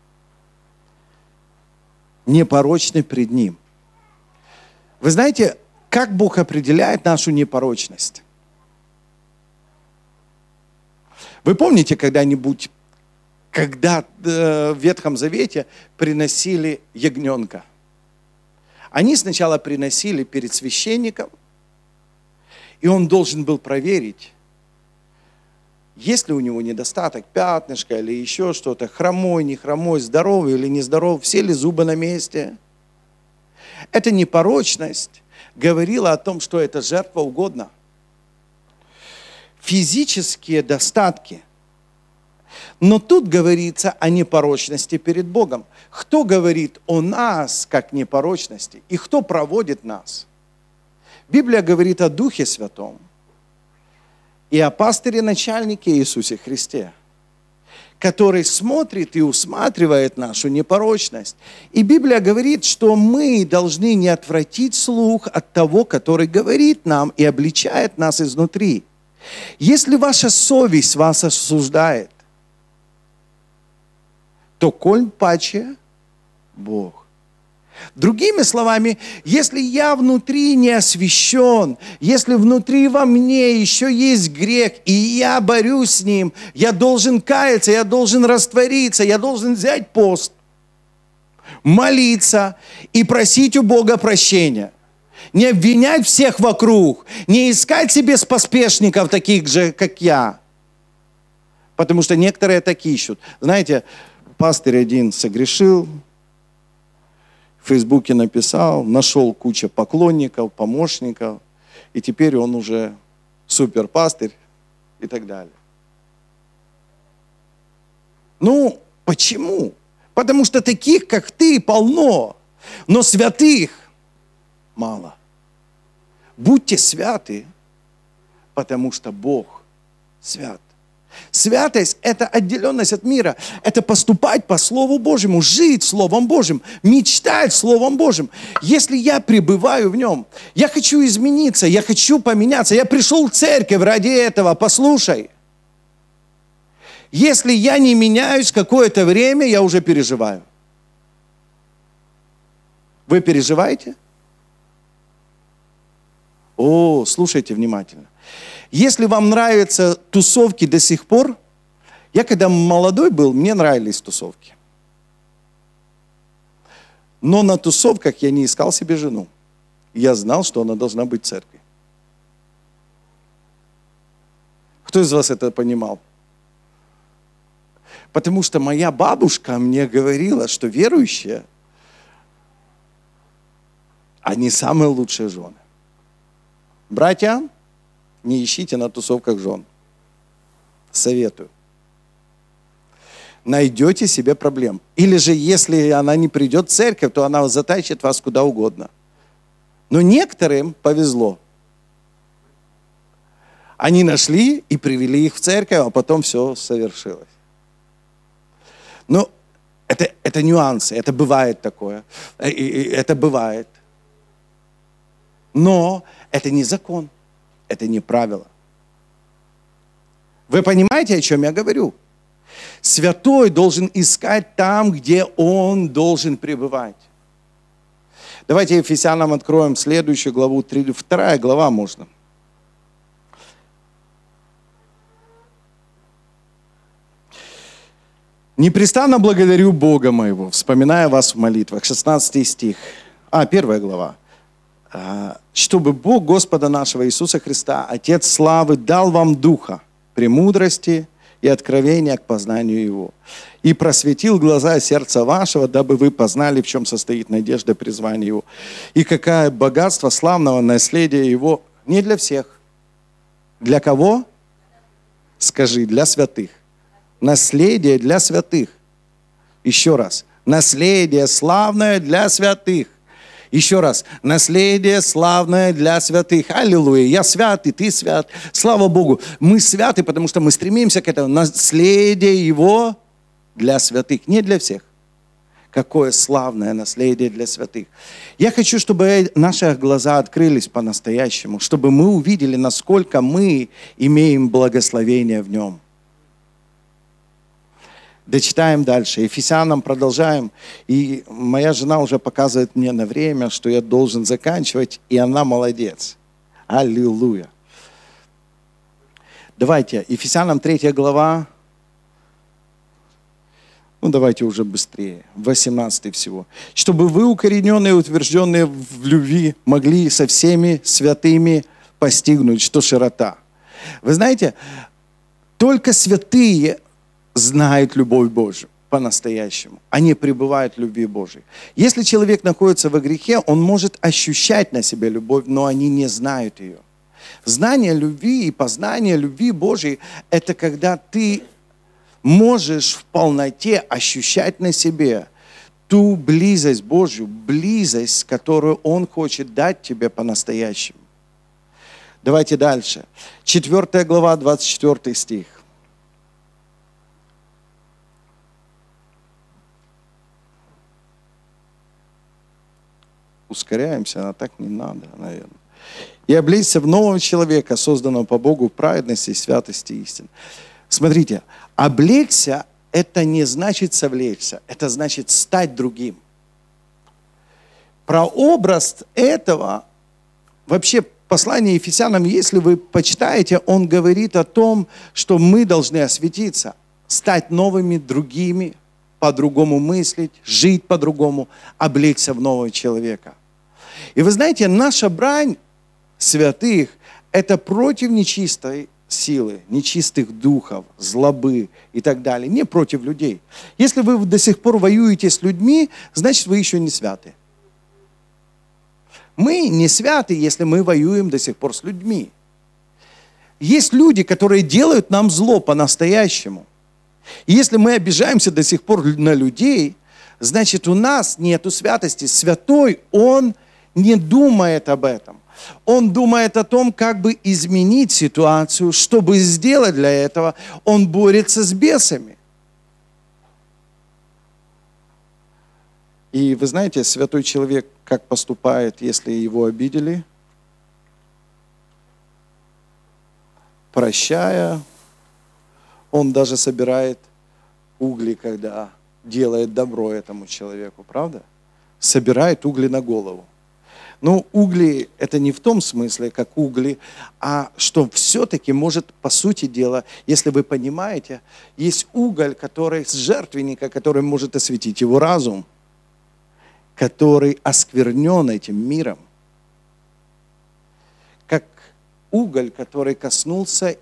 Непорочны пред Ним. Вы знаете, как Бог определяет нашу непорочность? Вы помните когда-нибудь, когда в Ветхом Завете приносили ягненка? Они сначала приносили перед священником, и он должен был проверить, есть ли у него недостаток, пятнышко или еще что-то, хромой, не хромой, здоровый или нездоровый, все ли зубы на месте. Эта непорочность говорила о том, что эта жертва угодна. Физические достатки Но тут говорится о непорочности перед Богом. Кто говорит о нас как непорочности? И кто проводит нас? Библия говорит о Духе Святом и о пастыре-начальнике Иисусе Христе, который смотрит и усматривает нашу непорочность. И Библия говорит, что мы должны не отвратить слух от того, который говорит нам и обличает нас изнутри. Если ваша совесть вас осуждает, то коль паче Бог. Другими словами, если я внутри не освящен, если внутри во мне еще есть грех, и я борюсь с ним, я должен каяться, я должен раствориться, я должен взять пост, молиться и просить у Бога прощения. Не обвинять всех вокруг, не искать себе споспешников таких же, как я. Потому что некоторые так ищут. Знаете, пастырь один согрешил, в Фейсбуке написал, нашел кучу поклонников, помощников, и теперь он уже суперпастырь и так далее. Ну, почему? Потому что таких, как ты, полно, но святых мало. Будьте святы, потому что Бог свят. Святость – это отделенность от мира. Это поступать по Слову Божьему, жить Словом Божьим, мечтать Словом Божьим. Если я пребываю в нем, я хочу измениться, я хочу поменяться. Я пришел в церковь ради этого, послушай. Если я не меняюсь какое-то время, я уже переживаю. Вы переживаете? О, слушайте внимательно. Если вам нравятся тусовки до сих пор, я когда молодой был, мне нравились тусовки. Но на тусовках я не искал себе жену. Я знал, что она должна быть в церкви. Кто из вас это понимал? Потому что моя бабушка мне говорила, что верующие, они самые лучшие жены. Братья, не ищите на тусовках жен. Советую. Найдете себе проблем. Или же, если она не придет в церковь, то она затащит вас куда угодно. Но некоторым повезло. Они нашли и привели их в церковь, а потом все совершилось. Но это, это нюансы, это бывает такое. Это бывает. Но это не закон, это не правило. Вы понимаете, о чем я говорю? Святой должен искать там, где он должен пребывать. Давайте Ефесянам откроем следующую главу, вторая глава можно. «Непрестанно благодарю Бога моего, вспоминая вас в молитвах». шестнадцатый стих. А, первая глава. «Чтобы Бог Господа нашего Иисуса Христа, Отец славы, дал вам духа, премудрости и откровения к познанию Его, и просветил глаза сердца вашего, дабы вы познали, в чем состоит надежда призвания Его, и какое богатство славного наследия Его не для всех». Для кого? Скажи, для святых. Наследие для святых. Еще раз. Наследие славное для святых. Еще раз. Наследие славное для святых. Аллилуйя. Я свят, и ты свят. Слава Богу. Мы святы, потому что мы стремимся к этому. Наследие Его для святых. Не для всех. Какое славное наследие для святых. Я хочу, чтобы наши глаза открылись по-настоящему, чтобы мы увидели, насколько мы имеем благословение в Нем. Дочитаем дальше. Ефесянам продолжаем. И моя жена уже показывает мне на время, что я должен заканчивать, и она молодец. Аллилуйя. Давайте, Ефесянам третья глава. Ну, давайте уже быстрее. восемнадцатый всего. «Чтобы вы, укорененные и утвержденные в любви, могли со всеми святыми постигнуть, что широта». Вы знаете, только святые знают любовь Божию по-настоящему. Они пребывают в любви Божией. Если человек находится во грехе, он может ощущать на себе любовь, но они не знают ее. Знание любви и познание любви Божией – это когда ты можешь в полноте ощущать на себе ту близость Божью, близость, которую Он хочет дать тебе по-настоящему. Давайте дальше. Четвертая глава, двадцать четвёртый стих. Ускоряемся, а так не надо, наверное. «И облечься в нового человека, созданного по Богу в праведности, святости и истины». Смотрите, облечься – это не значит совлечься, это значит стать другим. Прообраз этого, вообще послание Ефесянам, если вы почитаете, он говорит о том, что мы должны осветиться, стать новыми, другими, по-другому мыслить, жить по-другому, облечься в нового человека. И вы знаете, наша брань святых – это против нечистой силы, нечистых духов, злобы и так далее, не против людей. Если вы до сих пор воюете с людьми, значит, вы еще не святы. Мы не святы, если мы воюем до сих пор с людьми. Есть люди, которые делают нам зло по-настоящему. И если мы обижаемся до сих пор на людей, значит, у нас нету святости. Святой, он не думает об этом. Он думает о том, как бы изменить ситуацию. Чтобы сделать для этого, он борется с бесами. И вы знаете, святой человек как поступает, если его обидели? Прощая, он даже собирает угли, когда делает добро этому человеку, правда? Собирает угли на голову. Но угли – это не в том смысле, как угли, а что все-таки может, по сути дела, если вы понимаете, есть уголь, который с жертвенника, который может осветить его разум, который осквернен этим миром. Как уголь, который коснулся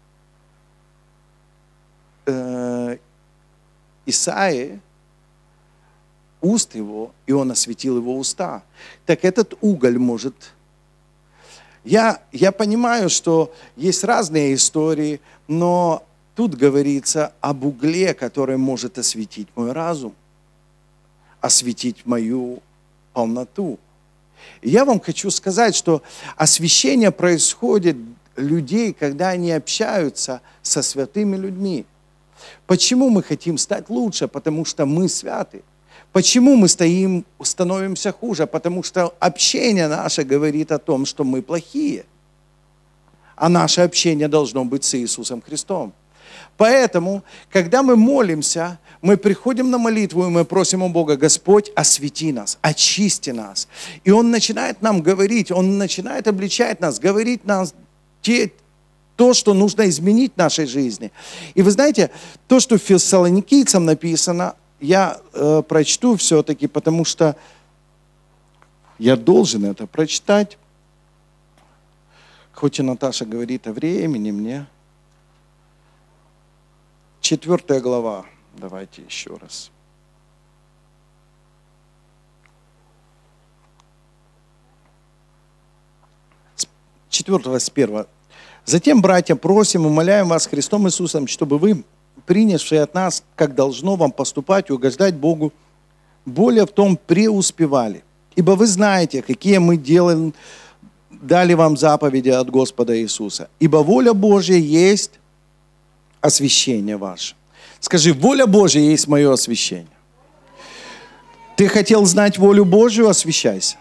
э, Исаии, уст его, и он осветил его уста. Так этот уголь может... Я, я понимаю, что есть разные истории, но тут говорится об угле, который может осветить мой разум, осветить мою полноту. И я вам хочу сказать, что освящение происходит людей, когда они общаются со святыми людьми. Почему мы хотим стать лучше? Потому что мы святы. Почему мы стоим, становимся хуже? Потому что общение наше говорит о том, что мы плохие. А наше общение должно быть с Иисусом Христом. Поэтому, когда мы молимся, мы приходим на молитву, и мы просим у Бога: Господь, освети нас, очисти нас. И Он начинает нам говорить, Он начинает обличать нас, говорить нам те, то, что нужно изменить в нашей жизни. И вы знаете, то, что фессалоникийцам написано, я э, прочту все-таки, потому что я должен это прочитать. Хоть и Наташа говорит о времени мне. Четвертая глава. Давайте еще раз. С четвертого, с первого. Затем, братья, просим, умоляем вас Христом Иисусом, чтобы вы, принявшие от нас, как должно вам поступать и угождать Богу, более в том преуспевали. Ибо вы знаете, какие мы делаем, дали вам заповеди от Господа Иисуса. Ибо воля Божья есть освящение ваше. Скажи: воля Божья есть мое освящение. Ты хотел знать волю Божью, освящайся.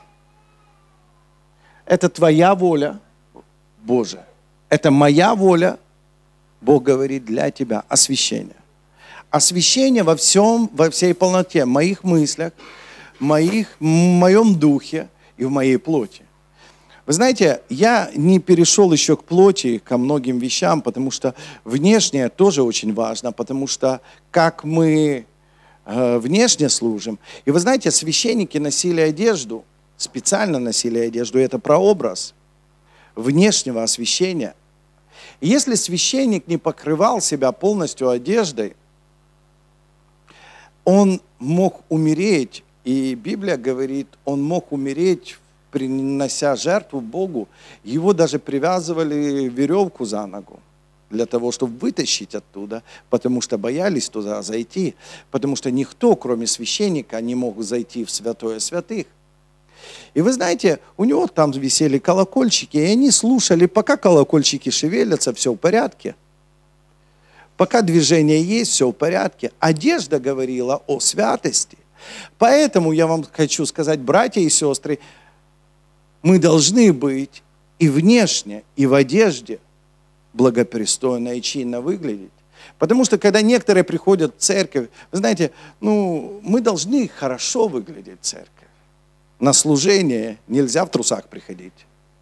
Это твоя воля, Божия. Это моя воля, Бог говорит, для тебя освящение. Освящение во всем, во всей полноте, в моих мыслях, моих, в моем духе и в моей плоти. Вы знаете, я не перешел еще к плоти, ко многим вещам, потому что внешнее тоже очень важно, потому что как мы э, внешне служим. И вы знаете, священники носили одежду, специально носили одежду, это прообраз внешнего освящения. И если священник не покрывал себя полностью одеждой, он мог умереть, и Библия говорит, он мог умереть, принося жертву Богу. Его даже привязывали веревку за ногу для того, чтобы вытащить оттуда, потому что боялись туда зайти, потому что никто, кроме священника, не мог зайти в святое святых. И вы знаете, у него там висели колокольчики, и они слушали, пока колокольчики шевелятся, все в порядке. Пока движение есть, все в порядке. Одежда говорила о святости. Поэтому я вам хочу сказать, братья и сестры, мы должны быть и внешне, и в одежде благопристойно и чинно выглядеть. Потому что когда некоторые приходят в церковь, вы знаете, ну, мы должны хорошо выглядеть в церковь. На служение нельзя в трусах приходить.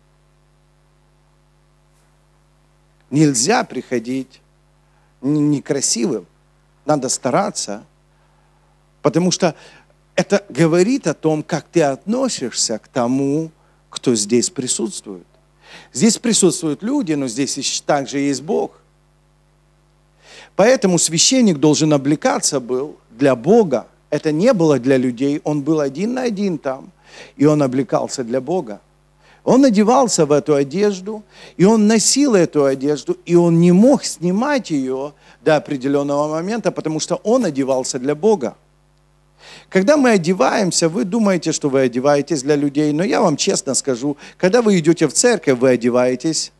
Нельзя приходить некрасивым. Надо стараться, потому что это говорит о том, как ты относишься к тому, кто здесь присутствует. Здесь присутствуют люди, но здесь также есть Бог. Поэтому священник должен облекаться был для Бога. Это не было для людей, он был один на один там, и он облекался для Бога. Он одевался в эту одежду, и он носил эту одежду, и он не мог снимать ее до определенного момента, потому что он одевался для Бога. Когда мы одеваемся, вы думаете, что вы одеваетесь для людей, но я вам честно скажу, когда вы идете в церковь, вы одеваетесь.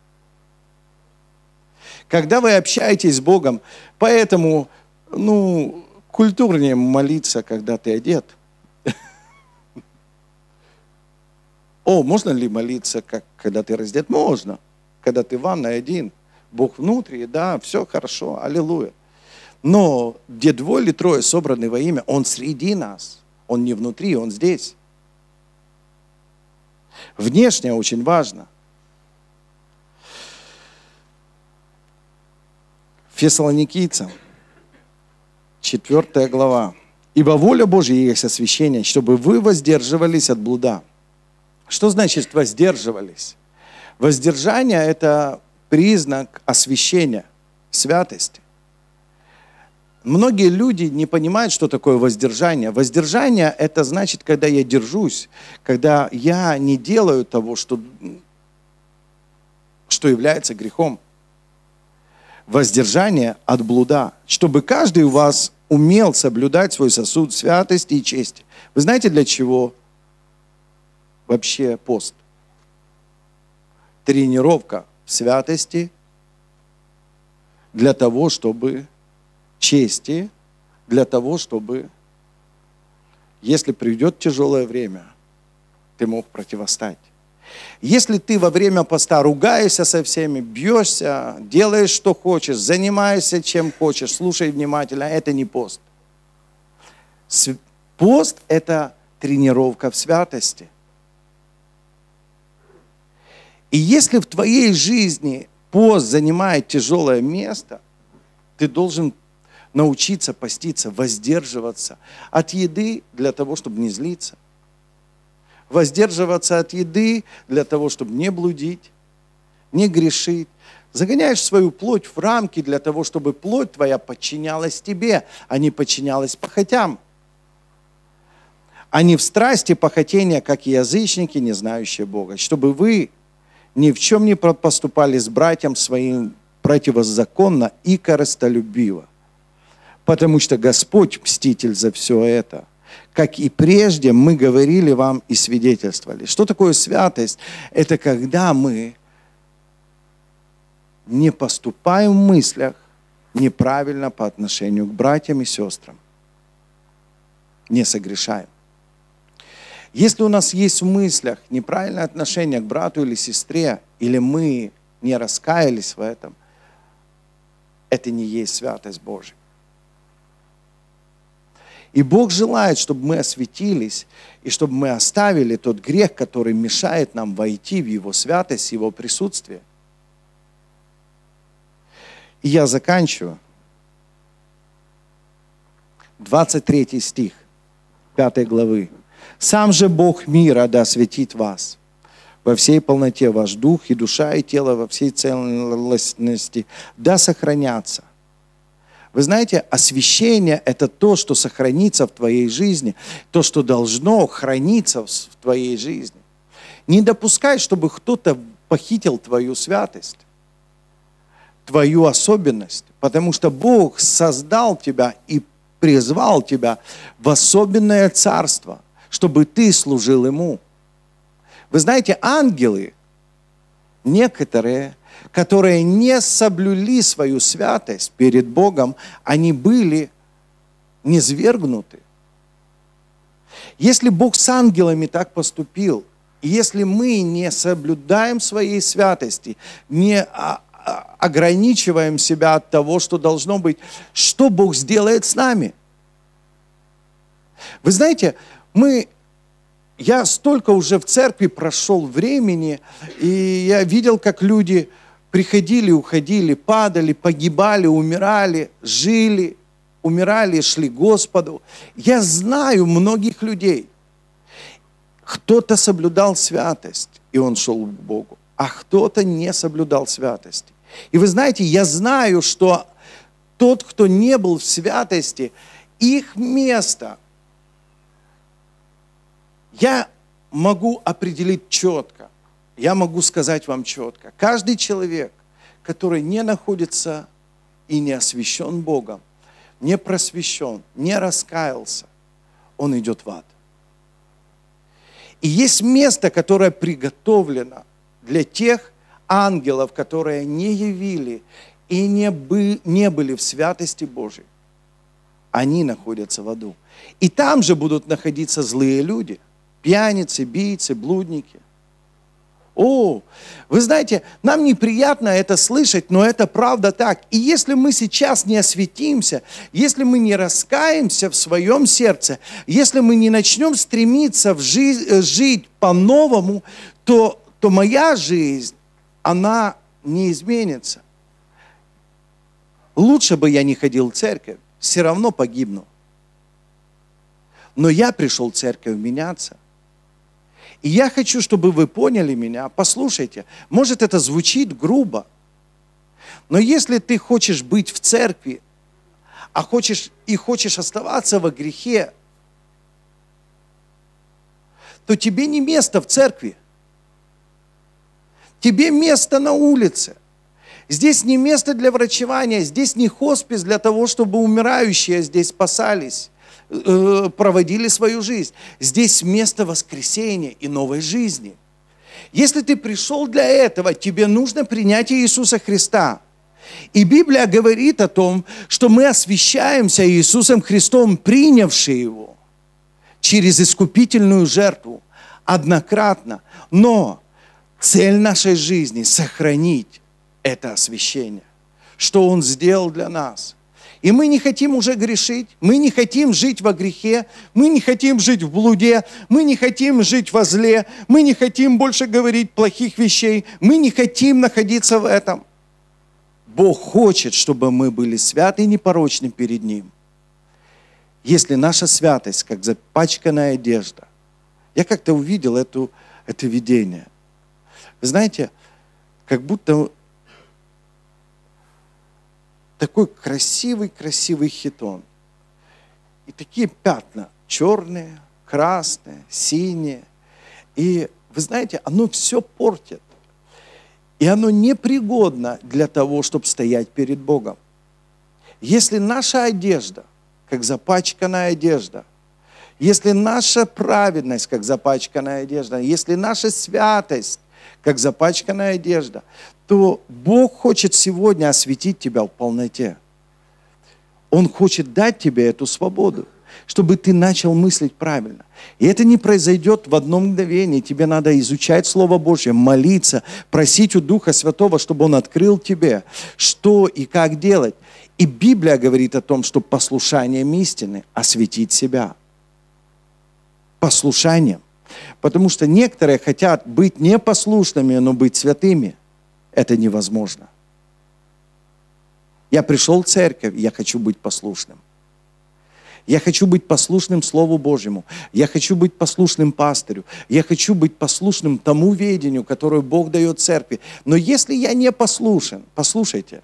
Когда вы общаетесь с Богом, поэтому, ну, культурнее молиться, когда ты одет. О, можно ли молиться, как, когда ты раздет? Можно. Когда ты в ванной один, Бог внутри, да, все хорошо, аллилуйя. Но где двое или трое собраны во имя, Он среди нас. Он не внутри, Он здесь. Внешне очень важно. Фессалоникийцам, четвёртая глава. «Ибо воля Божья есть освящение, чтобы вы воздерживались от блуда». Что значит воздерживались? Воздержание – это признак освящения, святости. Многие люди не понимают, что такое воздержание. Воздержание – это значит, когда я держусь, когда я не делаю того, что, что является грехом. Воздержание от блуда, чтобы каждый у вас умел соблюдать свой сосуд святости и чести. Вы знаете, для чего вообще пост? Тренировка в святости для того, чтобы чести, для того, чтобы, если придет тяжелое время, ты мог противостать. Если ты во время поста ругаешься со всеми, бьешься, делаешь, что хочешь, занимаешься, чем хочешь, слушай внимательно, это не пост. Пост – это тренировка в святости. И если в твоей жизни пост занимает тяжелое место, ты должен научиться поститься, воздерживаться от еды для того, чтобы не злиться. Воздерживаться от еды для того, чтобы не блудить, не грешить. Загоняешь свою плоть в рамки для того, чтобы плоть твоя подчинялась тебе, а не подчинялась похотям. А не в страсти похотения, как и язычники, не знающие Бога. Чтобы вы ни в чем не поступали с братьям своим противозаконно и корыстолюбиво. Потому что Господь мститель за все это. Как и прежде мы говорили вам и свидетельствовали. Что такое святость? Это когда мы не поступаем в мыслях неправильно по отношению к братьям и сестрам. Не согрешаем. Если у нас есть в мыслях неправильное отношение к брату или сестре, или мы не раскаялись в этом, это не есть святость Божия. И Бог желает, чтобы мы осветились, и чтобы мы оставили тот грех, который мешает нам войти в Его святость, в Его присутствие. И я заканчиваю. двадцать третий стих пятой главы. «Сам же Бог мира да осветит вас во всей полноте, ваш дух и душа и тело во всей целостности да сохранятся». Вы знаете, освящение – это то, что сохранится в твоей жизни, то, что должно храниться в твоей жизни. Не допускай, чтобы кто-то похитил твою святость. твою особенность, потому что Бог создал тебя и призвал тебя в особенное царство, чтобы ты служил Ему. Вы знаете, ангелы, некоторые, которые не соблюли свою святость перед Богом, они были низвергнуты. Если Бог с ангелами так поступил, и если мы не соблюдаем своей святости, не ограничиваем себя от того, что должно быть, что Бог сделает с нами? Вы знаете, мы, я столько уже в церкви прошел времени, и я видел, как люди приходили, уходили, падали, погибали, умирали, жили, умирали, шли к Господу. Я знаю многих людей. Кто-то соблюдал святость, и он шел к Богу, а кто-то не соблюдал святости. И вы знаете, я знаю, что тот, кто не был в святости, их место я могу определить четко. Я могу сказать вам четко. Каждый человек, который не находится и не освящен Богом, не просвещен, не раскаялся, он идет в ад. И есть место, которое приготовлено для тех ангелов, которые не явили и не, бы, не были в святости Божией. Они находятся в аду. И там же будут находиться злые люди. Пьяницы, бийцы, блудники. О, вы знаете, нам неприятно это слышать, но это правда так. И если мы сейчас не осветимся, если мы не раскаемся в своем сердце, если мы не начнем стремиться в жизнь, жить по-новому, то, то моя жизнь, она не изменится. Лучше бы я не ходил в церковь, все равно погибну. Но я пришел в церковь меняться. И я хочу, чтобы вы поняли меня. Послушайте, может, это звучит грубо, но если ты хочешь быть в церкви, а хочешь и хочешь оставаться во грехе, то тебе не место в церкви. Тебе место на улице. Здесь не место для врачевания, здесь не хоспис для того, чтобы умирающие здесь спасались, проводили свою жизнь. Здесь место воскресения и новой жизни. Если ты пришел для этого, тебе нужно принять Иисуса Христа. И Библия говорит о том, что мы освящаемся Иисусом Христом, принявши Его через искупительную жертву, однократно. Но цель нашей жизни – сохранить это освящение, что Он сделал для нас. И мы не хотим уже грешить, мы не хотим жить во грехе, мы не хотим жить в блуде, мы не хотим жить во зле, мы не хотим больше говорить плохих вещей, мы не хотим находиться в этом. Бог хочет, чтобы мы были святы и непорочны перед Ним. Если наша святость, как запачканная одежда, я как-то увидел эту, это видение. Вы знаете, как будто такой красивый-красивый хитон. И такие пятна, черные, красные, синие. И вы знаете, оно все портит. И оно непригодно для того, чтобы стоять перед Богом. Если наша одежда, как запачканная одежда, если наша праведность, как запачканная одежда, если наша святость, как запачканная одежда, то Бог хочет сегодня осветить тебя в полноте. Он хочет дать тебе эту свободу, чтобы ты начал мыслить правильно. И это не произойдет в одно мгновение. Тебе надо изучать Слово Божье, молиться, просить у Духа Святого, чтобы Он открыл тебе, что и как делать. И Библия говорит о том, что послушанием истины осветить себя. Послушанием. Потому что некоторые хотят быть непослушными, но быть святыми. Это невозможно. Я пришел в церковь, я хочу быть послушным. Я хочу быть послушным Слову Божьему. Я хочу быть послушным пастырю. Я хочу быть послушным тому ведению, которое Бог дает церкви. Но если я не послушен, послушайте,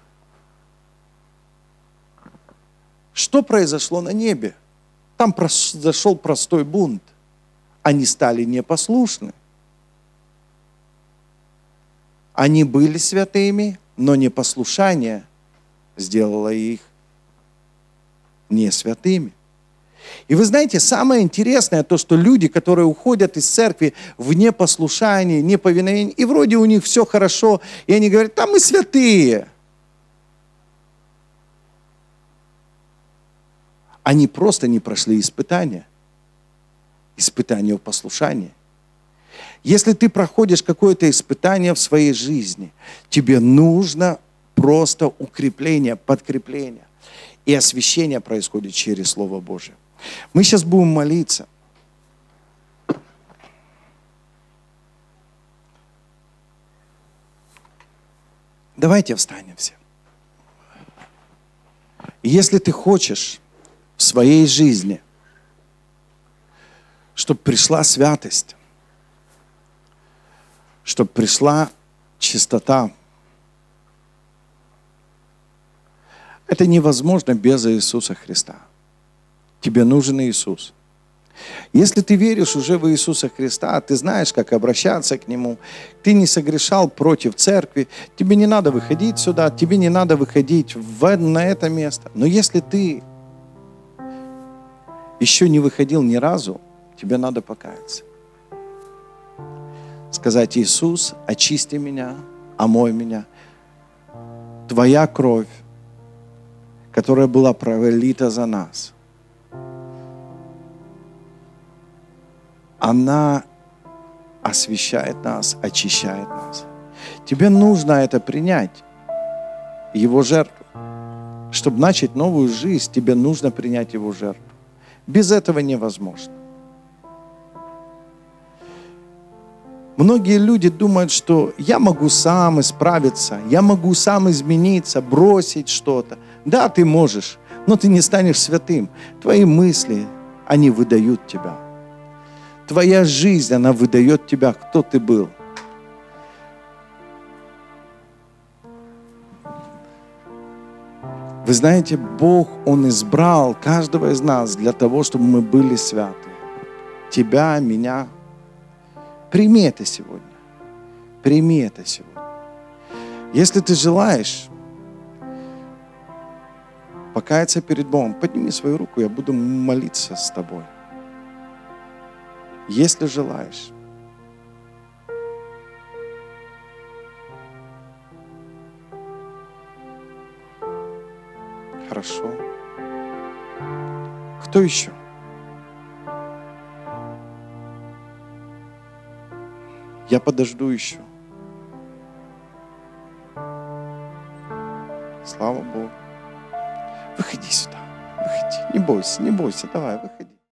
что произошло на небе? Там произошел простой бунт. Они стали непослушны. Они были святыми, Но непослушание сделало их не святыми. И вы знаете, самое интересное то, что люди, которые уходят из церкви в непослушании, неповиновении, и вроде у них все хорошо, и они говорят, да мы святые. Они просто не прошли испытания. Испытание в послушании. Если ты проходишь какое-то испытание в своей жизни, тебе нужно просто укрепление, подкрепление. И освящение происходит через Слово Божие. Мы сейчас будем молиться. Давайте встанем все. Если ты хочешь в своей жизни, чтобы пришла святость, чтобы пришла чистота, это невозможно без Иисуса Христа. Тебе нужен Иисус. Если ты веришь уже в Иисуса Христа, ты знаешь, как обращаться к Нему, ты не согрешал против церкви, тебе не надо выходить сюда, тебе не надо выходить в, на это место. Но если ты еще не выходил ни разу, тебе надо покаяться. Сказать: Иисус, очисти меня, омой меня. Твоя кровь, которая была пролита за нас, она освящает нас, очищает нас. Тебе нужно это принять, Его жертву. Чтобы начать новую жизнь, тебе нужно принять Его жертву. Без этого невозможно. Многие люди думают, что я могу сам исправиться, я могу сам измениться, бросить что-то. Да, ты можешь, но ты не станешь святым. Твои мысли, они выдают тебя. Твоя жизнь, она выдает тебя, кто ты был. Вы знаете, Бог, Он избрал каждого из нас для того, чтобы мы были святы. Тебя, меня. Прими это сегодня. Прими это сегодня. Если ты желаешь покаяться перед Богом, подними свою руку, я буду молиться с тобой. Если желаешь. Хорошо. Кто еще? Я подожду еще. Слава Богу. Выходи сюда. Выходи. Не бойся, не бойся. Давай, выходи.